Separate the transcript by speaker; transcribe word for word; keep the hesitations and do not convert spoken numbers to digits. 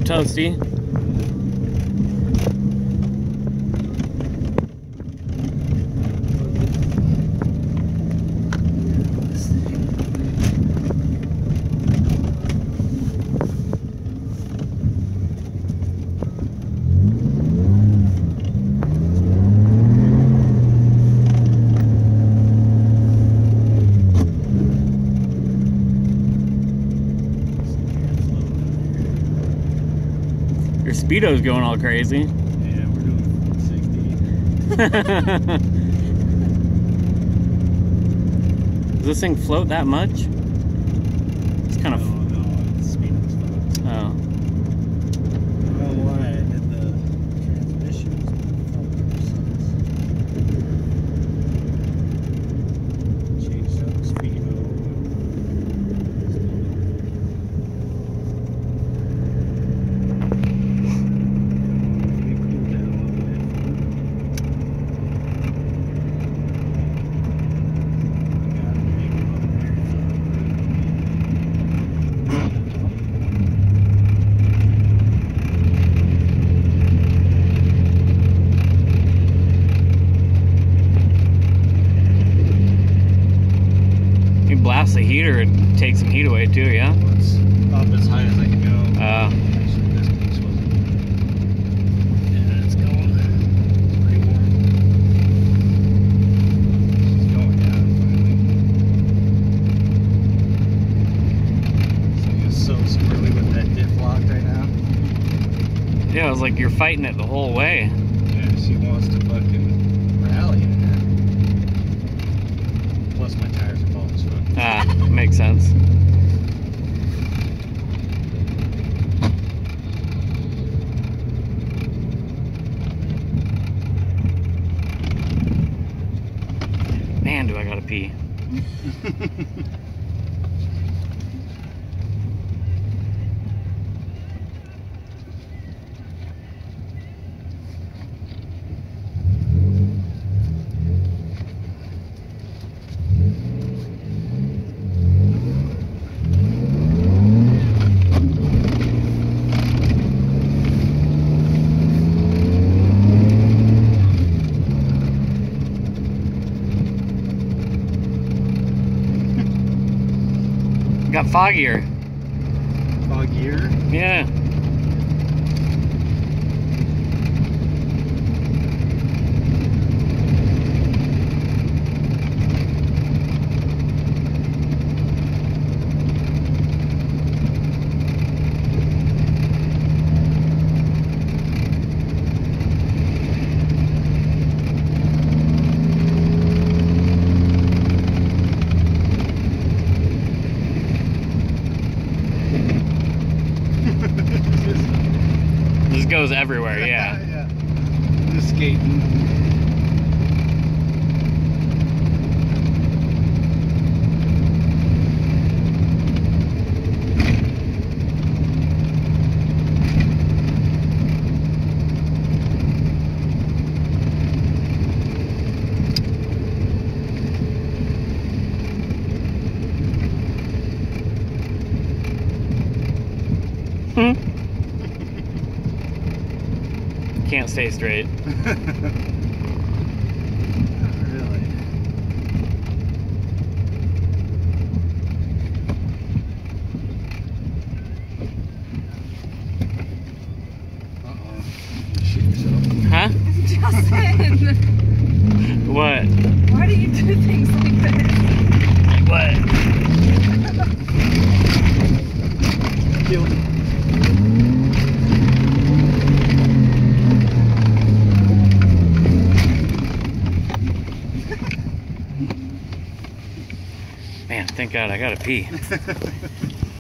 Speaker 1: Toasty. Your speedo's going all crazy.
Speaker 2: Yeah, we're doing sixty.
Speaker 1: Does this thing float that much? It's kind of.
Speaker 2: No, no, it's speedo's fine.
Speaker 1: Oh.
Speaker 2: I don't know why I did the transmission. Changed out the speedo.
Speaker 1: You blast the heater and take some heat away too, yeah?
Speaker 2: It's up as high as I can go.
Speaker 1: Uh,
Speaker 2: Actually, this piece wasn't. Yeah, it's going. It's pretty warm. It's going down finally. So you're so squirrely with that diff lock right now.
Speaker 1: yeah, it was like you're fighting it the whole way.
Speaker 2: Yeah, she wants to fucking rally in there. Plus my tires are falling slow.
Speaker 1: Ah, makes sense. Man, do I gotta pee. Got foggier.
Speaker 2: Foggier?
Speaker 1: Yeah. This goes everywhere, yeah.
Speaker 2: Yeah. Just skating.
Speaker 1: Hmm. Can't stay straight.
Speaker 2: Not really. Uh-oh. You shoot yourself.
Speaker 1: Huh?
Speaker 3: Justin!
Speaker 1: What?
Speaker 3: Why do you do things like this?
Speaker 1: What?
Speaker 2: Killed it.
Speaker 1: Man, thank God I gotta pee.